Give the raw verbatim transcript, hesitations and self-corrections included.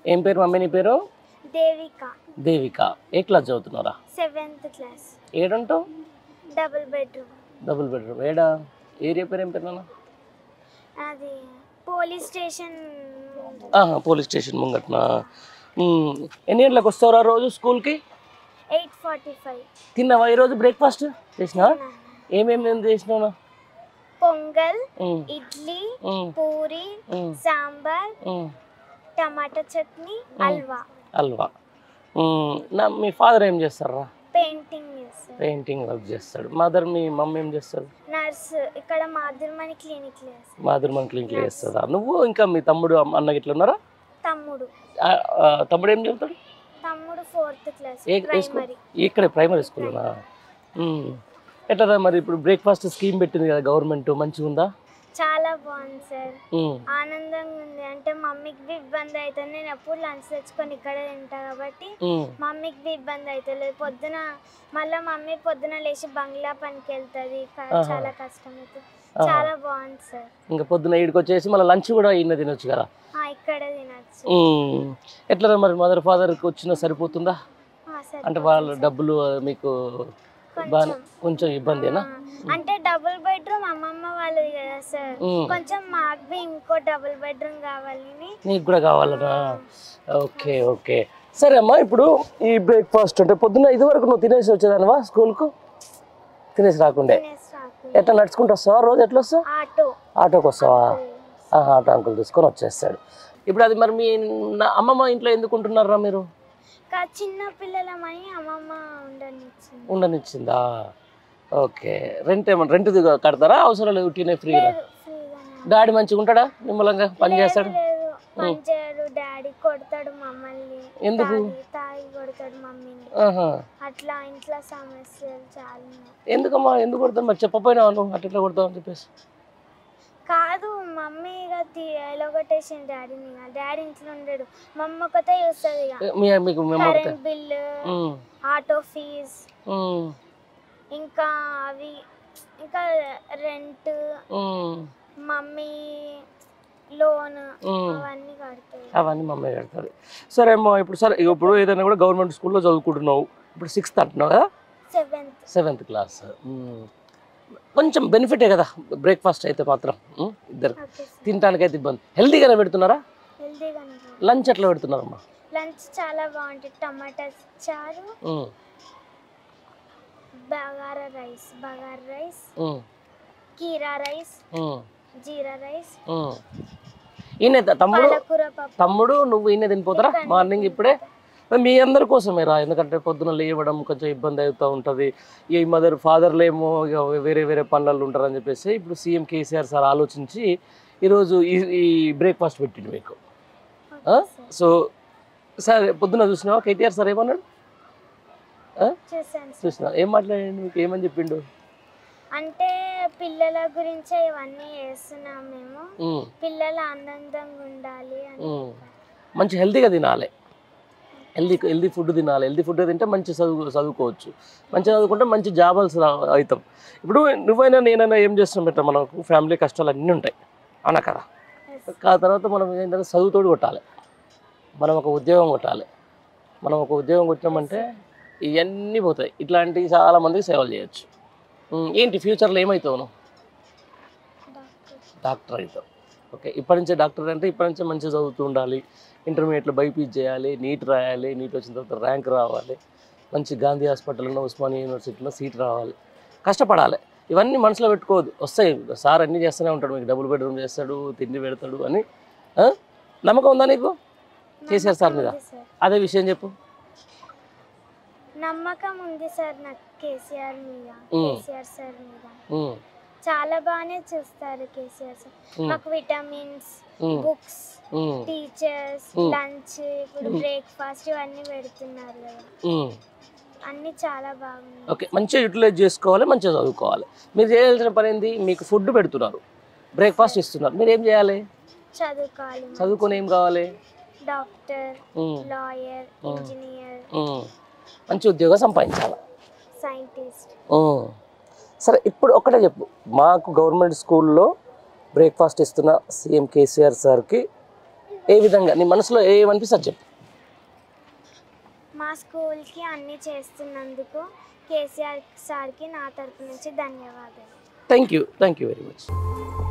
ఏం పేరు మమ్మీ నీ పేరు? దేవిక. దేవిక. ఏ క్లాస్ చదువుతున్నారా? Seventh class. ఏడుంటావు? Double bedroom. Double bedroom. ఏడా ఏరియా పేరు ఏం పేరు నాన్న? అది పోలీస్ స్టేషన్. పోలీస్ స్టేషన్ ముంగట్నా? ఎన్ని గంటలకు వస్తావురా రోజు స్కూల్కి? Eight forty five. తిన్నావా ఈరోజు? బ్రేక్ఫాస్ట్ చేసినా? ఏమేమి చేసినావు? పొంగల్, ఇడ్లీ, పూరి, సాంబార్, టమాటా చట్నీ, హల్వా. హల్వా. నా మీ ఫాదర్ ఏం చేస్తారా? పెయింటింగ్ చేస్తాడు. పెయింటింగ్ వర్క్ చేస్తాడు. మదర్ మీ మమ్మీ ఏం చేస్తారు? నర్స్. ఇక్కడ మాధుర్మణి క్లినిక్ లో చేస్తాడు. మాధుర్మణి క్లినిక్ లో చేస్తారా? నువ్వు ఇంకా మీ తమ్ముడు అన్న ఇట్లా ఉన్నారా? తమ్ముడు. తమ్ముడు ఏం చదువుతాడు? తమ్ముడు ఫోర్త్ క్లాస్. ప్రైమరీ. ఇక్కడే ప్రైమరీ స్కూల్నా? ఎట్లా మరి ఇప్పుడు బ్రేక్ఫాస్ట్ స్కీమ్ పెట్టింది కదా గవర్నమెంట్, మంచిగా ఉందా? చాలా బాగుంది సార్. ఆనందంగా ఉంది. అంటే మమ్మీకి బి ఇబ్బంది అవుతుంది. నేను ఎప్పుడు లంచ్ తెచ్చుకొని ఇక్కడే తింటా కాబట్టి మమ్మీకి బి ఇబ్బంది అవుతుంది. పొద్దున మళ్ళీ మమ్మీ పొద్దున లేచి బంగ్లా పనికి వెళ్తుంది. చాలా కష్టం అవుతుంది. చాలా బాగుంది సార్. ఇంకా పొద్దున ఈడికి వచ్చేసి మళ్ళీ లంచ్ కూడా ఇన్న తినొచ్చు కదా? ఇక్కడే తినొచ్చు. ఎట్లా మరి మదర్ ఫాదర్కి వచ్చినా సరిపోతుందా? అంటే వాళ్ళ డబ్బులు మీకు కొంచెం ఇబ్బందేనా? అంటే డబుల్ బెడ్రూమ్ అమ్మమ్మ వాళ్ళది కదా సార్, కొంచెం మాకు ఇంకో డబుల్ బెడ్రూమ్ కావాలని. నీకు కూడా కావాలనా? ఓకే ఓకే సరే అమ్మా. ఇప్పుడు ఈ బ్రేక్ఫాస్ట్ అంటే పొద్దున్న ఇది వరకు నువ్వు తినేసి వచ్చేదానివా స్కూల్కు? తినేసి రాకుండే ఎట్లా నడుచుకుంటూ వస్తావా? రోజు ఎట్లా వస్తావు? ఆటో. ఆటోకి వస్తావా? ఆటో అంకుల్ తీసుకొని వచ్చేస్తాడు. ఇప్పుడు అది మరి మీ అమ్మమ్మ ఇంట్లో ఎందుకు ఉంటున్నారా మీరు? చిన్న పిల్లలమని అమ్మమ్మ ఉండనిచ్చింది. ఉండనిచ్చిందా? ఓకే. రెంట్ ఏమన్నా రెంట్ కడతారా? అవసరం లేదు, ఉట్టినే ఫ్రీగా? డాడీ మంచిగా ఉంటాడా? నిమ్మలంగా పని చేస్తాడు? పనిచేయడు. డాడీ కొడతాడు మమ్మల్ని. ఎందుకు? తాగి కొడతాడు మమ్మీని. అట్లా ఇంట్లో సమస్యలు చాలా. ఎందుకమ్మా ఎందుకు కొడతాను? మరి చెప్పపోయినావు నువ్వు అట్లా కొడతావు అని చెప్పేసి? కాదు, మమ్మీ ఎలా కొట్టేసింది డాడీని. డాడీ ఇంట్లో ఉండడు, మమ్మీ ఒకతే చూస్తుంది. కరెంట్ బిల్లు, ఆటో ఫీజ్, ఇంకా అవి ఇంకా రెంట్, మమ్మీ లోన్ అవన్నీ కడతాయి. అవన్నీ మమ్మీ కడతారు. సరే అమ్మా. ఇప్పుడు సరే ఇప్పుడు ఏదైనా కూడా గవర్నమెంట్ స్కూల్లో చదువుకుంటున్నావు. ఇప్పుడు సిక్స్త్ అంటున్నావు కదా? సెవెంత్. Seventh class. కొంచెం బెనిఫిటే కదా బ్రేక్ఫాస్ట్ అయితే మాత్రం. ఇద్దరు తినడానికి అయితే ఇబ్బంది. హెల్తీగానే పెడుతున్నారా? హెల్తీగానే. లంచ్ ఎట్లా పెడుతున్నారమ్మా? లంచ్ చాలా బాగుంటుంది. టమాటా చారు, బగారా రైస్, బగారా రైస్, కీరా రైస్, జీరా రైస్. ఈయన తమ్ముడు తమ్ముడు నువ్వు ఈయన తినిపోతారా మార్నింగ్? ఇప్పుడే మీ అందరి కోసమే రా, ఎందుకంటే పొద్దున లేవడం కొంచెం ఇబ్బంది అవుతూ ఉంటుంది. ఈ మదర్ ఫాదర్లు ఏమో ఇక వేరే వేరే పనులలో ఉంటారని చెప్పేసి ఇప్పుడు సీఎం కేసీఆర్ సార్ ఆలోచించి ఈరోజు ఈ ఈ బ్రేక్ఫాస్ట్ పెట్టిండు మీకు. సో సార్ పొద్దున చూసినావా కేటీఆర్ సార్ ఏమన్నాడు? చూసినా ఏం మాట్లాడండి మీకు? ఏమని చెప్పిండు? అంటే పిల్లల గురించే ఇవన్నీ చేస్తున్నాం మేము, పిల్లలు ఆనందంగా ఉండాలి అని. మంచి హెల్తీగా తినాలి, హెల్దీ హెల్దీ ఫుడ్ తినాలి. హెల్దీ ఫుడ్ తింటే మంచి చదువు చదువుకోవచ్చు. మంచిగా చదువుకుంటే మంచి జాబల్స్ అవుతాం. ఇప్పుడు నువ్వైనా నేనైనా ఏం చేస్తాం బెట్ట, మనకు ఫ్యామిలీ కష్టాలు అన్నీ ఉంటాయి అన్న కదా. ఆ తర్వాత మనం ఏంటంటే చదువుతోడు కొట్టాలి, మనం ఒక ఉద్యోగం కొట్టాలి. మనం ఒక ఉద్యోగం కొట్టామంటే ఇవన్నీ పోతాయి. ఇట్లాంటివి చాలామందికి సేవలు చేయొచ్చు. ఏంటి ఫ్యూచర్లో ఏమవుతావు నువ్వు? డాక్టర్ అవుతావు. ఓకే. ఇప్పటి నుంచే డాక్టర్ అంటే ఇప్పటి నుంచే మంచిగా చదువుతూ ఉండాలి. ఇంటర్మీడియట్లో బైపీసీ చేయాలి, నీట్ రాయాలి, నీట్ వచ్చిన తర్వాత ర్యాంక్ రావాలి, మంచి గాంధీ హాస్పిటల్లో ఉస్మానియా యూనివర్సిటీలో సీట్ రావాలి, కష్టపడాలి. ఇవన్నీ మనసులో పెట్టుకోవద్దు, వస్తాయి. సార్ అన్నీ చేస్తూనే ఉంటాడు, మీకు డబుల్ బెడ్రూమ్ చేస్తాడు, తిండి పెడతాడు అని. నమ్మకం ఉందా నీకు కేసీఆర్ సార్ మీద? అదే విషయం చెప్పు. నమ్మకం ఉంది సార్ నాకు కేసీఆర్ మీద, కేసీఆర్ సార్ మీద. చాలా బాగానే చూస్తారు కేసీఆర్ సార్. మాకు విటమిన్స్, బుక్స్, టీచర్స్, లంచ్, ఇప్పుడు బ్రేక్ఫాస్ట్ ఇవన్నీ పెడుతున్నారు కదా, అన్ని చాలా బాగున్నాయి. ఓకే. మంచిగా యూటిలైజ్ చేసుకోవాలి, మంచిగా చదువుకోవాలి. మీరు చేయాల్సిన పని ఏంది? మీకు ఫుడ్ పెడుతున్నారు, బ్రేక్ఫాస్ట్ ఇస్తున్నారు, మీరు ఏం చేయాలి? చదువుకోవాలి. చదువుకొని ఏం కావాలి? డాక్టర్, లాయర్, ఇంజనీర్, మంచి ఉద్యోగం సంపాదించాలి, సైంటిస్ట్. సరే ఇప్పుడు ఒక్కటే చెప్పు, మాకు గవర్నమెంట్ స్కూల్లో బ్రేక్ఫాస్ట్ ఇస్తున్న సీఎం కేసీఆర్ సార్కి ఏ విధంగా నీ మనసులో ఏమనిపిస్తుంది చెప్పు. మా స్కూల్కి అన్నీ చేస్తున్నందుకు కేసీఆర్ సార్కి నా తరపు నుంచి ధన్యవాదాలు. Thank you thank you very much.